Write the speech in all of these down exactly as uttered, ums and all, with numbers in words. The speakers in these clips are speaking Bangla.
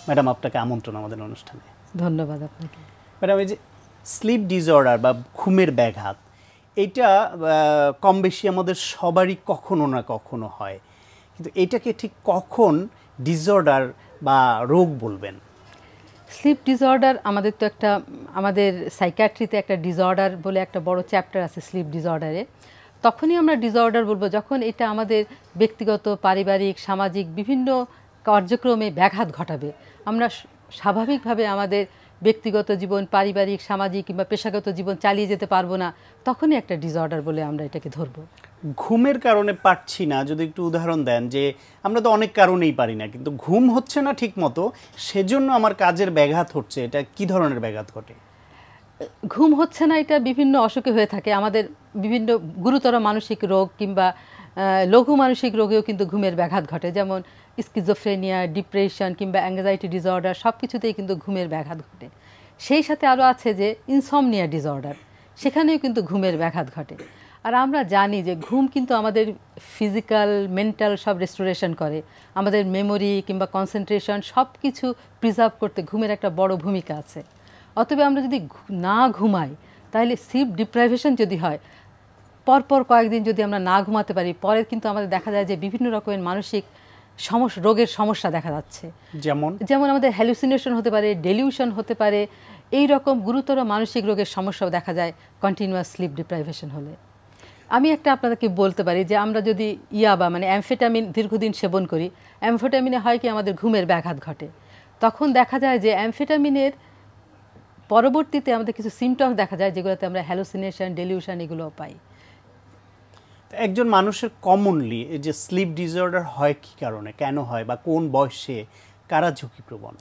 ম্যাডাম আপনাকে আমন্ত্রণ আমাদের অনুষ্ঠানে। ধন্যবাদ আপনাকে। ম্যাডাম এই যে স্লিপ ডিসঅর্ডার বা ঘুমের ব্যাঘাত এটা কম বেশি আমাদের সবারই কখনো না কখনো হয়, কিন্তু এটাকে ঠিক কখন ডিসঅর্ডার বা রোগ বলবেন? স্লিপ ডিসঅর্ডার আমাদের তো একটা আমাদের সাইকিয়াট্রিতে একটা ডিসঅর্ডার বলে একটা বড় চ্যাপ্টার আছে স্লিপ ডিসঅর্ডারে। তখনই আমরা ডিসঅর্ডার বলবো যখন এটা আমাদের ব্যক্তিগত, পারিবারিক, সামাজিক বিভিন্ন কার্যক্রমে ব্যাঘাত ঘটাবে। আমরা স্বাভাবিকভাবে আমাদের ব্যক্তিগত জীবন, পারিবারিক, সামাজিক কিংবা পেশাগত জীবন চালিয়ে যেতে পারবো না, তখনই একটা ডিসঅর্ডার বলে আমরা এটাকে ধরবো। ঘুমের কারণে পারছি না, যদি একটু উদাহরণ দেন, যে আমরা তো অনেক কারণেই পারি না, কিন্তু ঘুম হচ্ছে না ঠিক মতো, সেজন্য আমার কাজের ব্যাঘাত হচ্ছে, এটা কি ধরনের ব্যাঘাত ঘটে? ঘুম হচ্ছে না এটা বিভিন্ন অসুখে হয়ে থাকে। আমাদের বিভিন্ন গুরুতর মানসিক রোগ কিংবা লঘু মানসিক রোগেও কিন্তু ঘুমের ব্যাঘাত ঘটে, যেমন স্কিজোফ্রেনিয়া, ডিপ্রেশন কিংবা অ্যাংজাইটি ডিসঅর্ডার, সব কিছুতেই কিন্তু ঘুমের ব্যাঘাত ঘটে। সেই সাথে আরও আছে যে ইনসমনিয়া ডিসঅর্ডার, সেখানেও কিন্তু ঘুমের ব্যাঘাত ঘটে। আর আমরা জানি যে ঘুম কিন্তু আমাদের ফিজিক্যাল, মেন্টাল সব রেস্টোরেশন করে, আমাদের মেমোরি কিংবা কনসেন্ট্রেশন সব কিছু প্রিজার্ভ করতে ঘুমের একটা বড় ভূমিকা আছে। অতএব আমরা যদি না ঘুমাই, তাহলে স্লিপ ডিপ্রাইভেশন যদি হয়, পরপর কয়েকদিন যদি আমরা না ঘুমাতে পারি, পরে কিন্তু আমাদের দেখা যায় যে বিভিন্ন রকমের মানসিক সমস্যা, রোগের সমস্যা দেখা যাচ্ছে। যেমন যেমন আমাদের হ্যালুসিনেশন হতে পারে, ডেলিউশন হতে পারে, এই রকম গুরুতর মানসিক রোগের সমস্যাও দেখা যায় কন্টিনিউয়াস স্লিপ ডিপ্রাইভেশন হলে। আমি একটা আপনাদেরকে বলতে পারি যে আমরা যদি ইয়াবা মানে অ্যামফেটামিন দীর্ঘদিন সেবন করি, অ্যামফেটামিনে হয় কি আমাদের ঘুমের ব্যাঘাত ঘটে। তখন দেখা যায় যে অ্যামফেটামিনের পরবর্তীতে আমাদের কিছু সিমটমস দেখা যায় যেগুলোতে আমরা হ্যালুসিনেশন, ডেলিউশন এগুলোও পাই। একজন মানুষের কমনলি এই যে স্লিপ ডিসঅর্ডার হয় কি কারণে, কেন হয়, বা কোন বয়সে, কারা ঝুঁকিপ্রবণ?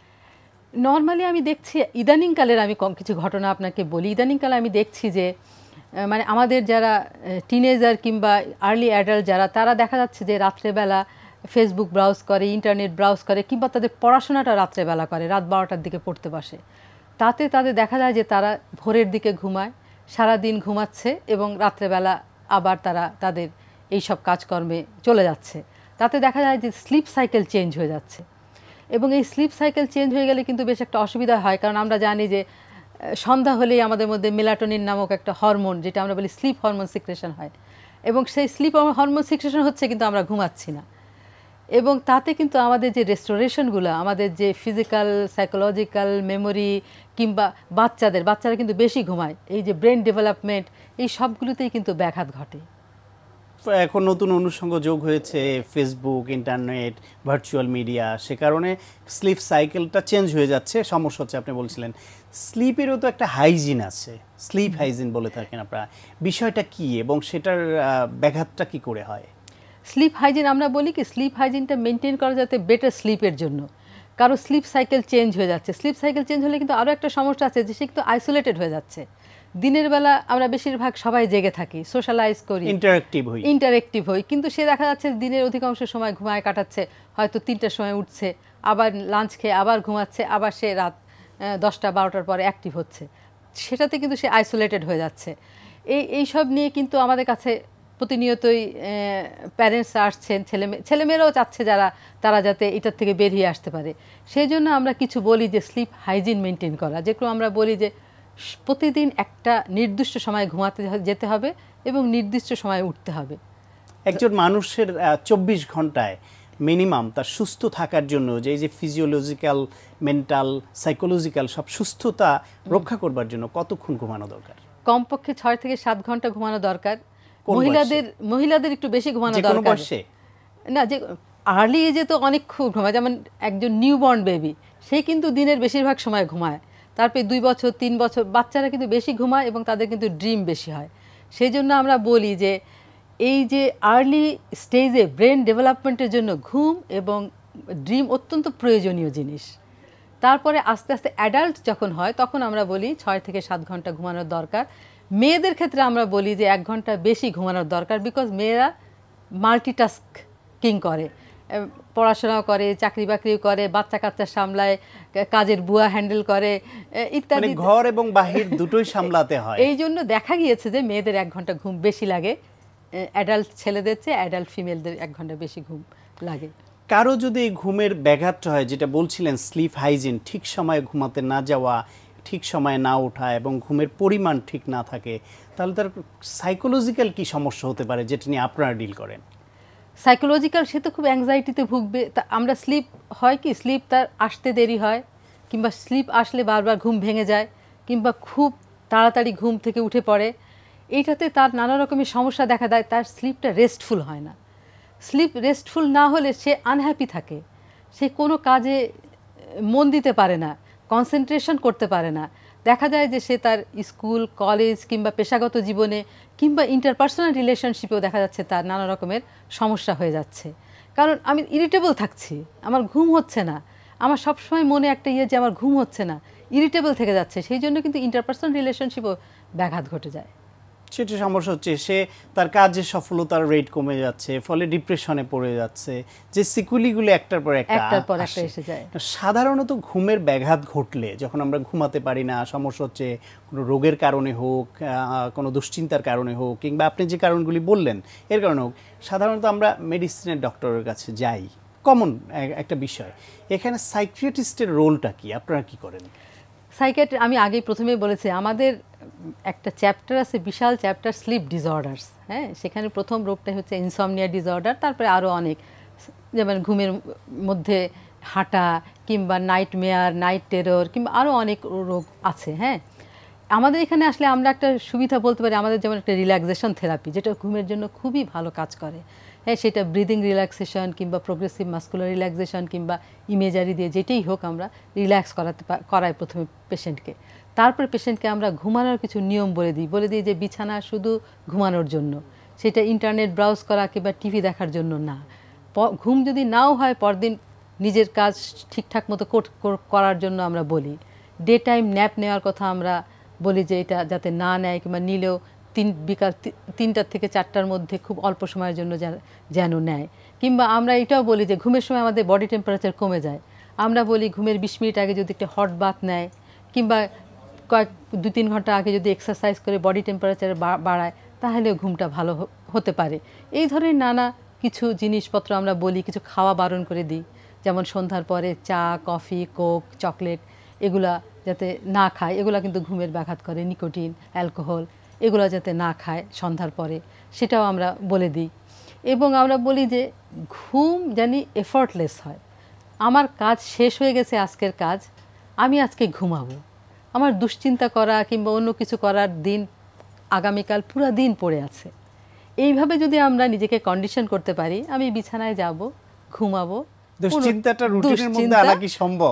নর্মালি আমি দেখছি ইদানিংকালের, আমি কম কিছু ঘটনা আপনাকে বলি। ইদানিংকালে আমি দেখছি যে মানে আমাদের যারা টিনেজার কিংবা আর্লি অ্যাডাল্ট যারা, তারা দেখা যাচ্ছে যে রাত্রেবেলা ফেসবুক ব্রাউজ করে, ইন্টারনেট ব্রাউজ করে, কিংবা তাদের পড়াশোনাটা রাত্রেবেলা করে, রাত বারোটার দিকে পড়তে বসে। তাতে তাদের দেখা যায় যে তারা ভোরের দিকে ঘুমায়, সারাদিন ঘুমাচ্ছে এবং রাত্রেবেলা আবার তারা তাদের এই সব কাজকর্মে চলে যাচ্ছে। তাতে দেখা যায় যে স্লিপ সাইকেল চেঞ্জ হয়ে যাচ্ছে। এবং এই স্লিপ সাইকেল চেঞ্জ হয়ে গেলে কিন্তু বেশ একটা অসুবিধা হয়, কারণ আমরা জানি যে সন্ধ্যা হলেই আমাদের মধ্যে মেলাটোনিন নামক একটা হরমোন, যেটা আমরা বলি স্লিপ হরমোন সিক্রেশন হয়, এবং সেই স্লিপ হরমোন সিক্রেশন হচ্ছে কিন্তু আমরা ঘুমাচ্ছি না। এবং তাতে কিন্তু আমাদের যে রেস্টোরেশনগুলো, আমাদের যে ফিজিক্যাল, সাইকোলজিক্যাল, মেমোরি কিংবা বাচ্চাদের বাচ্চারা কিন্তু বেশি ঘুমায়, এই যে ব্রেন ডেভেলপমেন্ট, এই সবগুলোতেই কিন্তু ব্যাঘাত ঘটে। এখন নতুন অনুষঙ্গ যোগ হয়েছে ফেসবুক, ইন্টারনেট, ভার্চুয়াল মিডিয়া, সে কারণে স্লিপ সাইকেলটা চেঞ্জ হয়ে যাচ্ছে, সমস্যা হচ্ছে। আপনি বলছিলেন স্লিপেরও তো একটা হাইজিন আছে, স্লিপ হাইজিন বলে থাকেন আপনারা, বিষয়টা কি এবং সেটার ব্যাঘাতটা কি করে হয়? স্লিপ হাইজিন আমরা বলি কি, স্লিপ হাইজিনটা মেনটেন করা যাতে বেটার স্লিপের জন্য। কারো স্লিপ সাইকেল চেঞ্জ হয়ে যাচ্ছে, স্লিপ সাইকেল চেঞ্জ হলে কিন্তু আরও একটা সমস্যা আছে যে সে কিন্তু আইসোলেটেড হয়ে যাচ্ছে। দিনের বেলা আমরা বেশিরভাগ সবাই জেগে থাকি, সোশ্যালাইজ করি, ইন্টারেক্টিভ হই ইন্টারেক্টিভ হই কিন্তু সে দেখা যাচ্ছে দিনের অধিকাংশ সময় ঘুমায় কাটাচ্ছে, হয়তো তিনটার সময় উঠছে, আবার লাঞ্চ খেয়ে আবার ঘুমাচ্ছে, আবার সে রাত দশটা বারোটার পরে অ্যাক্টিভ হচ্ছে। সেটাতে কিন্তু সে আইসোলেটেড হয়ে যাচ্ছে। এই এইসব নিয়ে কিন্তু আমাদের কাছে প্রতিনিয়তই প্যারেন্টসরা আসছেন, ছেলে ছেলেমেয়েরাও চাচ্ছে যারা, তারা যাতে এটার থেকে বেরিয়ে আসতে পারে। সেই জন্য আমরা কিছু বলি যে স্লিপ হাইজিন মেনটেন করা, যেগুলো আমরা বলি যে প্রতিদিন একটা নির্দিষ্ট সময় ঘুমাতে যেতে হবে এবং নির্দিষ্ট সময়ে উঠতে হবে। একজন মানুষের চব্বিশ ঘন্টায় মিনিমাম তার সুস্থ থাকার জন্য যে এই যে ফিজিওলজিক্যাল, মেন্টাল, সাইকোলজিক্যাল সব সুস্থতা রক্ষা করবার জন্য কতক্ষণ ঘুমানো দরকার? কমপক্ষে ছয় থেকে সাত ঘন্টা ঘুমানো দরকার। মহিলাদের মহিলাদের একটু বেশি ঘুমানো দরকার না, যে আর্লি এজে তো অনেক খুব ঘুমায়, যেমন একজন নিউবর্ন বেবি, সে কিন্তু দিনের বেশিরভাগ সময় ঘুমায়। তারপরে দুই বছর তিন বছর বাচ্চারা কিন্তু বেশি ঘুমায় এবং তাদের কিন্তু ড্রিম বেশি হয়। সেই জন্য আমরা বলি যে এই যে আর্লি স্টেজে ব্রেন ডেভেলপমেন্টের জন্য ঘুম এবং ড্রিম অত্যন্ত প্রয়োজনীয় জিনিস। তারপরে আস্তে আস্তে অ্যাডাল্ট যখন হয় তখন আমরা বলি ছয় থেকে সাত ঘন্টা ঘুমানোর দরকার। মেয়েদের ক্ষেত্রে আমরা বলি যে এক ঘন্টা বেশি ঘুমানোর দরকার, বিকজ মেয়েরা মাল্টিটাস্কিং করে, পড়াশোনাও করে, চাকরি বাকরিও করে, বাচ্চা কাচ্চা সামলায়, কাজের বুয়া হ্যান্ডেল করে ইত্যাদি, ঘর এবং বাহির দুটোই সামলাতে হয়। এই জন্য দেখা গিয়েছে যে মেয়েদের এক ঘন্টা ঘুম বেশি লাগে, অ্যাডাল্ট ছেলেদের চেয়ে অ্যাডাল্ট ফিমেলদের এক ঘন্টা বেশি ঘুম লাগে। কারো যদি ঘুমের ব্যাঘাতটা হয়, যেটা বলছিলেন স্লিপ হাইজিন, ঠিক সময়ে ঘুমাতে না যাওয়া, ঠিক সময়ে না ওঠা এবং ঘুমের পরিমাণ ঠিক না থাকে, তাহলে তার সাইকোলজিক্যাল কি সমস্যা হতে পারে যেটা নিয়ে আপনারা ডিল করেন? সাইকোলজিক্যাল, সে তো খুব অ্যাংজাইটিতে ভুগবে। তা আমরা স্লিপ হয় কি, স্লিপ তার আসতে দেরি হয়, কিংবা স্লিপ আসলে বারবার ঘুম ভেঙে যায়, কিংবা খুব তাড়াতাড়ি ঘুম থেকে উঠে পড়ে, এইটাতে তার নানা রকমের সমস্যা দেখা দেয়। তার স্লিপটা রেস্টফুল হয় না। স্লিপ রেস্টফুল না হলে সে আনহ্যাপি থাকে, সে কোনো কাজে মন দিতে পারে না, কনসেন্ট্রেশন করতে পারে না। দেখা যায় যে সে তার স্কুল, কলেজ কিংবা পেশাগত জীবনে কিংবা ইন্টারপার্সোনাল রিলেশনশিপেও দেখা যাচ্ছে তার নানা রকমের সমস্যা হয়ে যাচ্ছে। কারণ আমি ইরিটেবল থাকছি, আমার ঘুম হচ্ছে না, আমার সবসময় মনে একটা ইয়ে যে আমার ঘুম হচ্ছে না, ইরিটেবল থেকে যাচ্ছে। সেই জন্য কিন্তু ইন্টারপার্সোনাল রিলেশনশিপও ব্যাঘাত ঘটে যায়। সেটা সমস্যা হচ্ছে সে তার কাজের সফলতার রেট কমে যাচ্ছে, ফলে ডিপ্রেশনে পড়ে যাচ্ছে, যে সিকুয়েলিগুলো একটার পর একটা একটার পর একটা এসে যায়। সাধারণত ঘুমের ব্যাঘাত ঘটলে, যখন আমরা ঘুমাতে পারি না, সমস্যা হচ্ছে কোনো রোগের কারণে হোক, কোনো দুশ্চিন্তার কারণে হোক, কিংবা আপনি যে কারণগুলি বললেন এর কারণে হোক, সাধারণত আমরা মেডিসিনের ডক্টরের কাছে যাই, কমন একটা বিষয়। এখানে সাইকিয়াট্রিস্টের রোলটা কি, আপনারা কি করেন? সাইকিয়াট্রি, আমি আগেই প্রথমেই বলেছি, আমাদের একটা চ্যাপ্টার আছে, বিশাল চ্যাপ্টার, স্লিপ ডিসঅর্ডার্স। হ্যাঁ, সেখানে প্রথম রোগটা হচ্ছে ইনসমনিয়া ডিসঅর্ডার, তারপরে আরও অনেক, যেমন ঘুমের মধ্যে হাঁটা, কিংবা নাইট মেয়ার, নাইট টেরর, কিংবা আরও অনেক রোগ আছে। হ্যাঁ, আমাদের এখানে আসলে আমরা একটা সুবিধা বলতে পারি, আমাদের যেমন একটা রিল্যাক্সেশন থেরাপি, যেটা ঘুমের জন্য খুবই ভালো কাজ করে। হ্যাঁ, সেটা ব্রিদিং রিল্যাক্সেশন কিংবা প্রোগ্রেসিভ মাস্কুলার রিল্যাক্সেশন কিংবা ইমেজারি দিয়ে যেটাই হোক, আমরা রিল্যাক্স করাতে করাই প্রথমে পেশেন্টকে। তারপরে পেশেন্টকে আমরা ঘুমানোর কিছু নিয়ম বলে দিই বলে দিই যে বিছানা শুধু ঘুমানোর জন্য, সেটা ইন্টারনেট ব্রাউজ করা কিংবা টিভি দেখার জন্য না। ঘুম যদি নাও হয়, পরদিন নিজের কাজ ঠিকঠাক মতো করার জন্য আমরা বলি। ডে টাইম ন্যাপ নেওয়ার কথা আমরা বলি, যে এটা যাতে না নেয়, কিংবা নিলেও তিন বিকাল তিনটার থেকে চারটার মধ্যে খুব অল্প সময়ের জন্য যেন নেয়। কিংবা আমরা এটাও বলি যে ঘুমের সময় আমাদের বডি টেম্পারেচার কমে যায়, আমরা বলি ঘুমের বিশ মিনিট আগে যদি একটা হট বাথ নেয়, কিংবা কয়েক দু তিন ঘন্টা আগে যদি এক্সারসাইজ করে বডি টেম্পারেচার বাড়ায়, তাহলেও ঘুমটা ভালো হতে পারে। এই ধরনের নানা কিছু জিনিসপত্র আমরা বলি। কিছু খাওয়া বারণ করে দিই, যেমন সন্ধ্যার পরে চা, কফি, কোক, চকলেট এগুলা যাতে না খায়, এগুলা কিন্তু ঘুমের ব্যাঘাত করে। নিকোটিন, অ্যালকোহল এগুলো যাতে না খায় সন্ধ্যার পরে, সেটাও আমরা বলে দিই। এবং আমরা বলি যে ঘুম জানি এফর্টলেস হয়। আমার কাজ শেষ হয়ে গেছে, আজকের কাজ, আমি আজকে ঘুমাবো, আমার দুশ্চিন্তা করা কিংবা অন্য কিছু করার দিন আগামীকাল পুরো দিন পড়ে আছে। এইভাবে যদি আমরা নিজেকে কন্ডিশন করতে পারি, আমি বিছানায় যাব, ঘুমাবো। দুশ্চিন্তাটা রুটিনের মধ্যে আনা কি সম্ভব?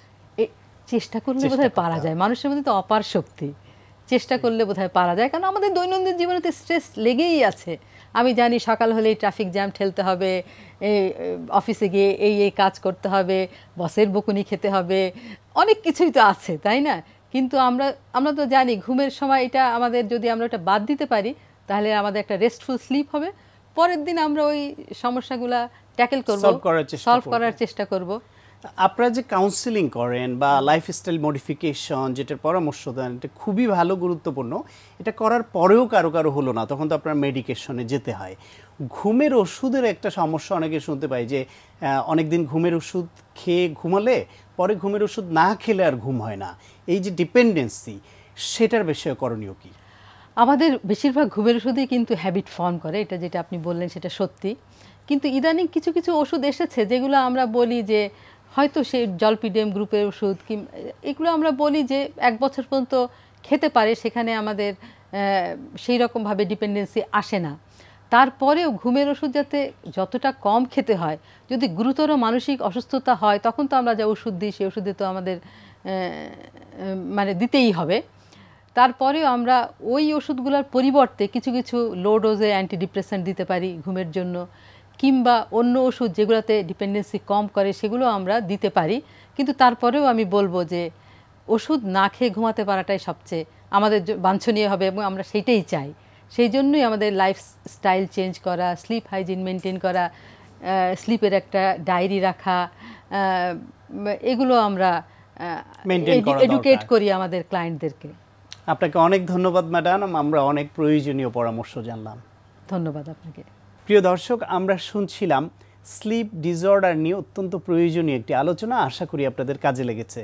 চেষ্টা করলে বোধহয় পারা যায়। মানুষের মধ্যে তো অপার শক্তি, চেষ্টা করলে বোধহয় পারা যায়। কারণ আমাদের দৈনন্দিন জীবনে তো স্ট্রেস লেগেই আছে। আমি জানি সকাল হলেই ট্রাফিক জ্যাম ঠেলতে হবে, এই অফিসে গিয়ে এই এই কাজ করতে হবে, বসের বকুনি খেতে হবে, অনেক কিছুই তো আছে, তাই না? কিন্তু আমরা আমরা তো জানি ঘুমের সময় এটা আমাদের, যদি আমরা ওটা বাদ দিতে পারি, তাহলে আমাদের একটা রেস্টফুল স্লিপ হবে। পরের দিন আমরা ওই সমস্যাগুলো ট্যাকেল করব, সলভ করার চেষ্টা করব। আপনারা যে কাউন্সিলিং করেন বা লাইফস্টাইল মডিফিকেশন যেটার পরামর্শ দেন, এটা খুবই ভালো, গুরুত্বপূর্ণ। এটা করার পরেও কারো কারো হলো না, তখন তো আপনার মেডিকেশনে যেতে হয়। ঘুমের ওষুধের একটা সমস্যা অনেকে শুনতে পাই, যে অনেকদিন ঘুমের ওষুধ খেয়ে ঘুমালে পরে ঘুমের ওষুধ না খেলে আর ঘুম হয় না। এই যে ডিপেন্ডেন্সি, সেটার বিষয়ে করণীয় কি? আমাদের বেশিরভাগ ঘুমের ওষুধই কিন্তু হ্যাবিট ফর্ম করে, এটা যেটা আপনি বললেন সেটা সত্যি। কিন্তু ইদানিং কিছু কিছু ওষুধ এসেছে যেগুলো আমরা বলি যে হয়তো সেই জলপিডেম গ্রুপের ওষুধ, কি এগুলো আমরা বলি যে এক বছর পর্যন্ত খেতে পারে, সেখানে আমাদের সেই রকমভাবে ডিপেন্ডেন্সি আসে না। তারপরেও ঘুমের ওষুধ যাতে যতটা কম খেতে হয়, যদি গুরুতর মানসিক অসুস্থতা হয় তখন তো আমরা যা ওষুধ দিই সেই ওষুধে তো আমাদের মানে দিতেই হবে। তারপরেও আমরা ওই ওষুধগুলোর পরিবর্তে কিছু কিছু লো ডোজে অ্যান্টিডিপ্রেসেন্ট দিতে পারি ঘুমের জন্য, কিংবা অন্য ওষুধ যেগুলোতে ডিপেন্ডেন্সি কম করে সেগুলো আমরা দিতে পারি। কিন্তু তারপরেও আমি বলবো যে ওষুধ না খেয়ে ঘুমাতে পারাটাই সবচেয়ে আমাদের বাঞ্ছনীয় হবে, এবং আমরা সেইটাই চাই। সেই জন্যই আমাদের লাইফস্টাইল চেঞ্জ করা, স্লিপ হাইজিন মেনটেন করা, স্লিপের একটা ডায়েরি রাখা, এগুলো আমরা এডুকেট করি আমাদের ক্লায়েন্টদেরকে। আপনাকে অনেক ধন্যবাদ ম্যাডাম, আমরা অনেক প্রয়োজনীয় পরামর্শ জানলাম। ধন্যবাদ আপনাকে। প্রিয় দর্শক, আমরা শুনছিলাম স্লিপ ডিসঅর্ডার নিয়ে অত্যন্ত প্রয়োজনীয় একটি আলোচনা, আশা করি আপনাদের কাজে লেগেছে।